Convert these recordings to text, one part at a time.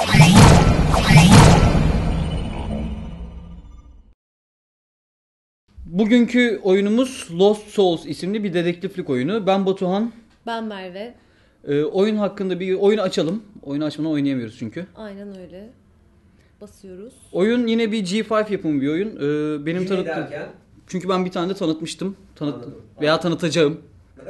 Bugünkü oyunumuz Lost Souls isimli bir dedektiflik oyunu. Ben Batuhan. Ben Merve. Oyun hakkında bir oyun açalım. Oyunu açmadan oynayamıyoruz çünkü. Aynen öyle. Basıyoruz. Oyun yine bir G5 yapımı bir oyun. Benim tanıttığım. Derken? Çünkü ben bir tane de tanıtmıştım. Veya tanıtacağım.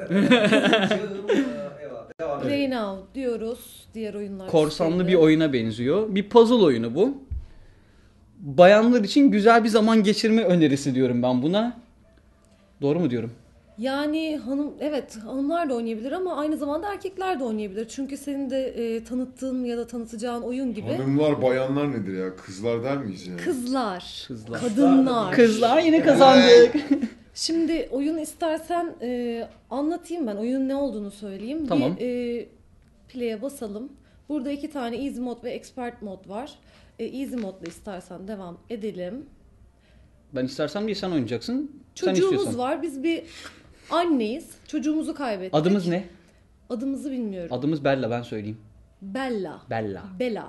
Play Now diyoruz. Diğer oyunlar. Korsanlı bir oyuna benziyor. Bir puzzle oyunu bu. Bayanlar için güzel bir zaman geçirme önerisi diyorum ben buna. Doğru mu diyorum? Yani hanımlar da oynayabilir ama aynı zamanda erkekler de oynayabilir. Çünkü senin de tanıttığın ya da tanıtacağın oyun gibi. Hanımlar, bayanlar nedir ya? Kızlar der miyiz yani? Kızlar. Kadınlar. Kızlar yine kazandık. Şimdi oyun istersen anlatayım ben. Oyunun ne olduğunu söyleyeyim. Tamam. Play'e basalım. Burada 2 tane Easy Mode ve Expert Mode var. Easy Mode'la istersen devam edelim. Ben istersem değil, sen oynayacaksın. Çocuğumuz var. Biz bir anneyiz. Çocuğumuzu kaybettik. Adımız ne? Adımızı bilmiyorum. Adımız Bella, ben söyleyeyim. Bella. Bella.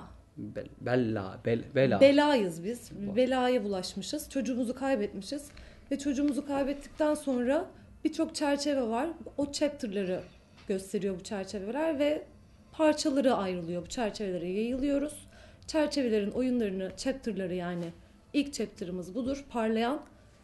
Belayız biz. Belaya bulaşmışız. Çocuğumuzu kaybetmişiz. Ve çocuğumuzu kaybettikten sonra birçok çerçeve var. O chapter'ları gösteriyor bu çerçeveler ve parçaları ayrılıyor. Bu çerçevelere yayılıyoruz. Çerçevelerin oyunlarını, chapter'ları yani ilk chapter'ımız budur. Parlayan.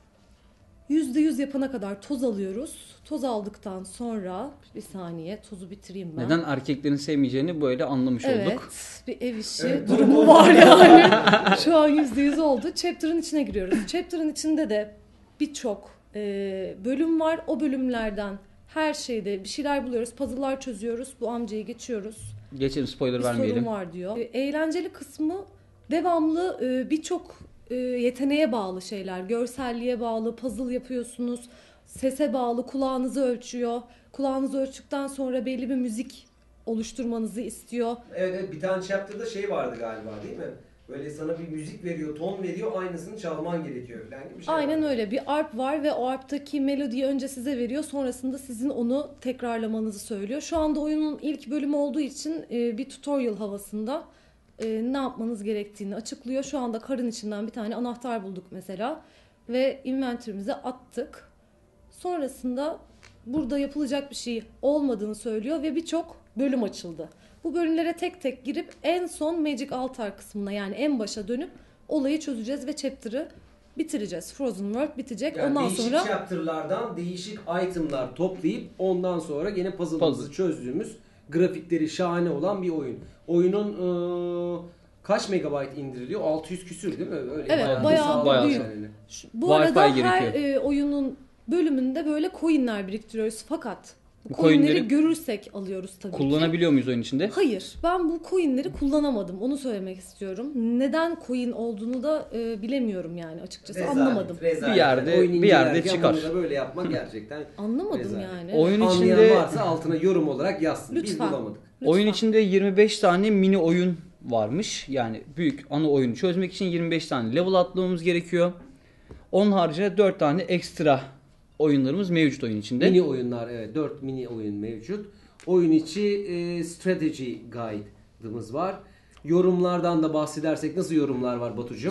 %100 yapana kadar toz alıyoruz. Toz aldıktan sonra bir saniye tozu bitireyim ben. Neden erkeklerin sevmeyeceğini böyle anlamış olduk. Evet, bir ev işi durumu var yani. Şu an %100 oldu. Chapter'ın içine giriyoruz. Chapter'ın içinde de birçok bölüm var. O bölümlerden her şeyde bir şeyler buluyoruz. Puzzle'lar çözüyoruz. Bu amcayı geçiyoruz. Geçelim, spoiler bir vermeyelim. Sorun var diyor. Eğlenceli kısmı devamlı birçok yeteneğe bağlı şeyler. Görselliğe bağlı, puzzle yapıyorsunuz. Sese bağlı, kulağınızı ölçüyor. Kulağınızı ölçtükten sonra belli bir müzik oluşturmanızı istiyor. Evet, bir tane chapter'da şey vardı galiba, değil mi? Böyle sana bir müzik veriyor, ton veriyor, aynısını çalman gerekiyor falan gibi bir şey. Aynen var. öyle. Bir arp var ve o arptaki melodiyi önce size veriyor. Sonrasında sizin onu tekrarlamanızı söylüyor. Şu anda oyunun ilk bölümü olduğu için bir tutorial havasında ne yapmanız gerektiğini açıklıyor. Şu anda karın içinden bir tane anahtar bulduk mesela. Ve inventory'mize attık. Sonrasında burada yapılacak bir şey olmadığını söylüyor ve birçok bölüm açıldı. Bu bölümlere tek tek girip en son Magic Altar kısmına yani en başa dönüp olayı çözeceğiz ve chapter'ı bitireceğiz. Frozen World bitecek. Yani ondan değişik sonra chapter'lardan değişik item'lar toplayıp ondan sonra gene puzzle'ımızı çözdüğümüz, grafikleri şahane olan bir oyun. Oyunun kaç megabayt indiriliyor? 600 küsür değil mi? Öyle evet, bayağı büyük. Yani. Bu arada Wi-Fi her oyunun bölümünde böyle coin'ler biriktiriyoruz fakat bu Bu coin'leri görürsek alıyoruz tabii ki. Kullanabiliyor muyuz oyun içinde? Hayır. Ben bu coin'leri kullanamadım. Onu söylemek istiyorum. Neden coin olduğunu da bilemiyorum yani açıkçası. Anlamadım. Bir yerde çıkar. Bunu da böyle yapmak gerçekten Anlamadım rezalet. yani. Oyun Anlayan içinde varsa altına yorum olarak yazsın. Biz Lütfen. bulamadık. Oyun içinde 25 tane mini oyun varmış. Yani büyük ana oyunu çözmek için 25 tane level atlamamız gerekiyor. Onun haricinde 4 tane ekstra oyunlarımız mevcut oyun içinde. Mini oyunlar, evet, 4 mini oyun mevcut. Oyun içi strategy guide'ımız var. Yorumlardan da bahsedersek nasıl yorumlar var Batucuğum?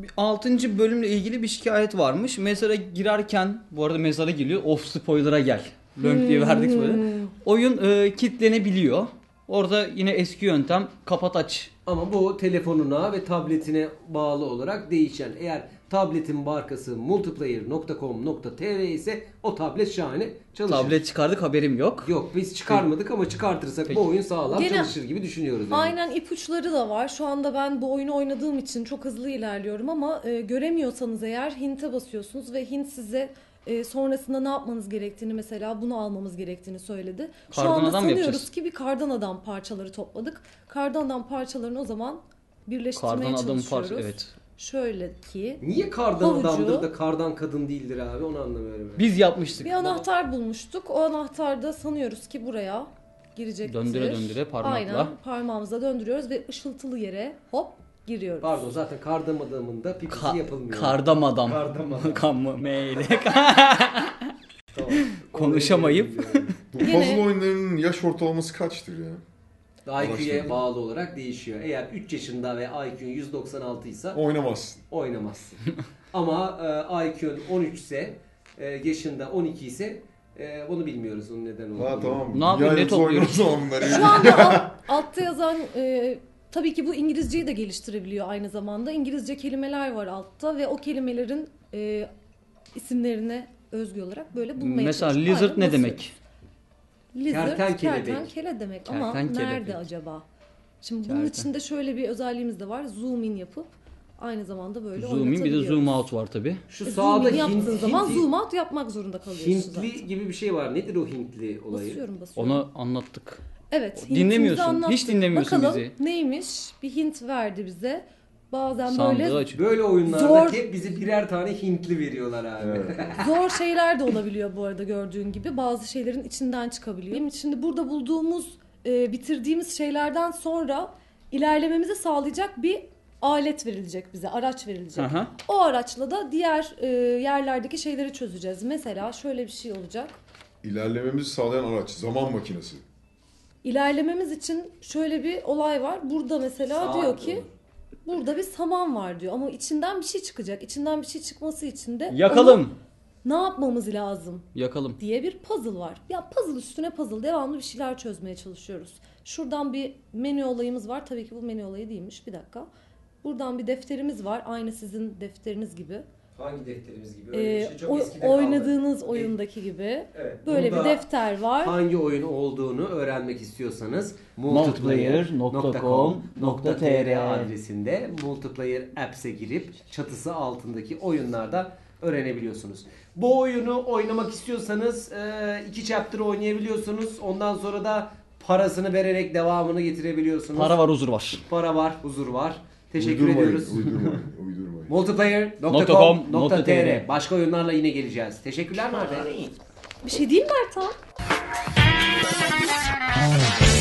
6. bölümle ilgili bir şikayet varmış. Mezara girerken, bu arada mezara giriyor. Of, spoiler'a gel. Lönk diye verdik böyle. Oyun kilitlenebiliyor. Orada yine eski yöntem kapat aç. Ama bu telefonuna ve tabletine bağlı olarak değişen. Eğer tabletin markası multiplayer.com.tr ise o tablet şahane çalışır. Tablet çıkardık, haberim yok. Yok, biz çıkarmadık ama çıkartırsak Peki. bu oyun sağlam Gene çalışır gibi düşünüyoruz. Yani. Aynen, ipuçları da var. Şu anda ben bu oyunu oynadığım için çok hızlı ilerliyorum ama göremiyorsanız eğer hint'e basıyorsunuz ve hint size sonrasında ne yapmanız gerektiğini, mesela bunu almamız gerektiğini söyledi. Şu Kardan anda adam mı sanıyoruz yapacağız? ki bir kardan adam parçaları topladık. Kardan adam parçalarını o zaman birleştirmeye Kardan adam çalışıyoruz. evet. Şöyle ki Niye kardan havucu, adamdır da kardan kadın değildir abi, onu anlamıyorum. Yani. Biz yapmıştık. bir anahtar bulmuştuk. O anahtarda sanıyoruz ki buraya girecektir. Döndüre döndüre parmakla. Aynen, parmağımızla döndürüyoruz ve ışıltılı yere hop giriyoruz. Pardon, zaten kardam adamın da pipisi yapılmıyor. Kardam adam. Kardam adam. Kamı meyle. Tamam. Konuşamayıp. Bu puzzle oyunlarının yaş ortalaması kaçtır ya? IQ'ya Araştırdım. bağlı olarak değişiyor. Eğer 3 yaşında ve IQ'un 196 ise Oynamazsın. oynamazsın. Ama IQ'un 13 ise, yaşında 12 ise onu bilmiyoruz onun neden olduğunu. Ha tamam. Ne yapıyor, ne Yalnız topluyor? oyna o zaman bunları. Şu anda altta yazan tabii ki bu İngilizceyi de geliştirebiliyor aynı zamanda. İngilizce kelimeler var altta ve o kelimelerin isimlerine özgü olarak böyle bulmaya Mesela çalışıyor. lizard Aynen ne basıyor. demek? Lizard, Kertenkele kertenkele demek ama Kertenkele nerede peki. acaba? Şimdi bunun içinde şöyle bir özelliğimiz de var. Zoom in yapıp aynı zamanda böyle Zoom in bir de oynatabiliyoruz. zoom out var tabi. Şu Zoom sağda in yaptığın zaman Hintli, zoom out yapmak zorunda kalıyorsun zaten. Hintli gibi bir şey var. Nedir o Hintli olayı? Basıyorum. Onu anlattık. Evet. Dinlemiyorsun, Hintimizi anlattık. hiç dinlemiyorsun Bakalım bizi. neymiş? Bir hint verdi bize. Bazen Sandığı böyle aç. Böyle oyunlarda Zor. hep bize birer tane Hintli veriyorlar abi. Evet. zor şeyler de olabiliyor bu arada gördüğün gibi. Bazı şeylerin içinden çıkabiliyor. Şimdi burada bulduğumuz, bitirdiğimiz şeylerden sonra ilerlememizi sağlayacak bir alet verilecek bize, araç verilecek. Aha. O araçla da diğer yerlerdeki şeyleri çözeceğiz. Mesela şöyle bir şey olacak. İlerlememizi sağlayan araç. Zaman makinesi. İlerlememiz için şöyle bir olay var. Burada mesela Saat diyor ki olur. burada bir saman var diyor ama içinden bir şey çıkacak. İçinden bir şey çıkması için de Yakalım. onu ne yapmamız lazım Yakalım. diye bir puzzle var. Ya puzzle üstüne puzzle devamlı bir şeyler çözmeye çalışıyoruz. Şuradan bir menü olayımız var. Tabii ki bu menü olayı değilmiş. Bir dakika. Buradan bir defterimiz var. Aynı sizin defteriniz gibi. Hangi defterimiz gibi? Öyle bir şey çok eskide Oynadığınız kaldı. oyundaki gibi. Evet, Böyle bir burada defter var. hangi oyun olduğunu öğrenmek istiyorsanız multiplayer.com.tr adresinde Multiplayer Apps'e girip çatısı altındaki oyunlarda öğrenebiliyorsunuz. Bu oyunu oynamak istiyorsanız 2 chapter oynayabiliyorsunuz. Ondan sonra da parasını vererek devamını getirebiliyorsunuz. Para var, huzur var. Para var, huzur var. Teşekkür Uydurmayın, ediyoruz. Uydurmayın. Multiplayer.com.tr Başka oyunlarla yine geleceğiz. Teşekkürler Merve. Bir şey değil mi Ertan?